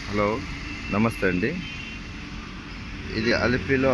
Hello నమస్తే అండి. ఇది అలిపిలో,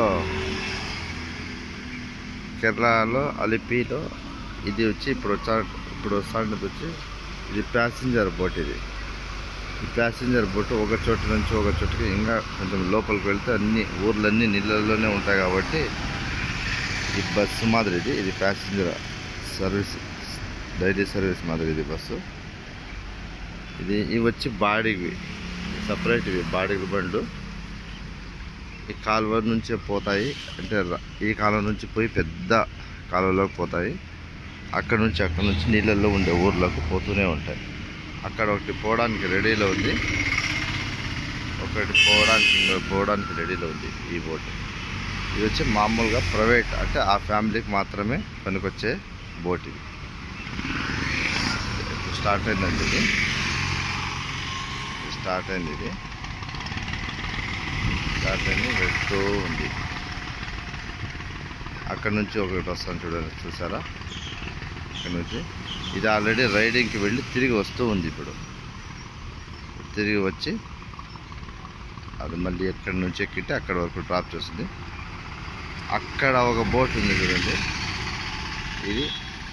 కేరళలో అలిపిలో ఇది వచ్చి ఇప్పుడు వస్తున్నది వచ్చి ఇది ప్యాసింజర్ బోట్. ఈ ప్యాసింజర్ బోట్ ఒక చోట నుంచి ఒక చోటుకి ఇంకా కొంచెం లోపలికి వెళ్తే అన్ని ఊర్లన్నీ నీళ్ళల్లోనే ఉంటాయి కాబట్టి ఇది బస్సు మాదిరి. ఇది ప్యాసింజర్ సర్వీస్, డైలీ సర్వీస్ మాదిరి ఇది బస్సు. ఇవి వచ్చి బాడీకి సపరేట్, ఇవి బాడీకి బండ్లు. ఈ కాలువ నుంచే పోతాయి, అంటే ఈ కాలువ నుంచి పోయి పెద్ద కాలువలోకి పోతాయి. అక్కడ నుంచి నీళ్ళల్లో ఉండే ఊర్లకు పోతూనే ఉంటాయి. అక్కడ ఒకటి పోవడానికి రెడీలో ఉంది, ఒకటి పోవడానికి రెడీలో ఉంది ఈ బోట్. ఇది వచ్చి మామూలుగా ప్రైవేట్, అంటే ఆ ఫ్యామిలీకి మాత్రమే పనికొచ్చే బోట్. ఇది స్టార్ట్ అయిందండి, ఇది స్టార్ట్ అయింది వెళ్తూ ఉంది. అక్కడ నుంచి ఒకటి వస్తాను చూడండి, చూసారా? అక్కడ నుంచి ఇది ఆల్రెడీ రైడింగ్కి వెళ్ళి తిరిగి వస్తూ ఉంది. ఇప్పుడు తిరిగి వచ్చి అది మళ్ళీ ఎక్కడి నుంచి ఎక్కితే అక్కడ వరకు డ్రాప్ చేస్తుంది. అక్కడ ఒక బోట్ ఉంది చూడండి, ఇది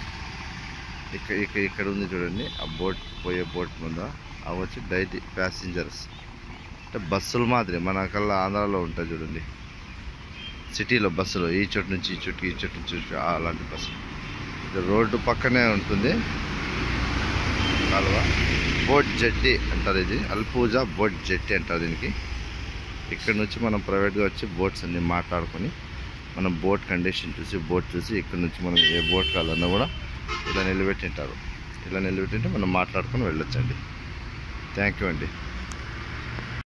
ఇక్కడ ఉంది చూడండి. ఆ బోట్ పోయే బోట్ ముందు అవి వచ్చి డైలీ ప్యాసింజర్స్, అంటే బస్సుల మాదిరి మనకల్లా ఆంధ్రాలో ఉంటాయి చూడండి, సిటీలో బస్సులు. ఈ చోటు నుంచి ఈ చోటుకి, ఈ చోటు నుంచి అలాంటి బస్సులు. ఇది రోడ్డు పక్కనే ఉంటుంది కాలువ. బోట్ జెట్టి అంటారు, ఇది అల్పూజా బోట్ జెట్టి అంటారు దీనికి. ఇక్కడ నుంచి మనం ప్రైవేట్గా వచ్చి బోట్స్ అన్ని మాట్లాడుకొని మనం బోట్ కండిషన్ చూసి, బోట్ చూసి ఇక్కడ నుంచి మనం ఏ బోట్ కావాలన్నా కూడా ఇలా నిలబెట్టింటారు. ఇలా నిలబెట్టింటే మనం మాట్లాడుకొని వెళ్ళొచ్చండి. థ్యాంక్ యూ అండి.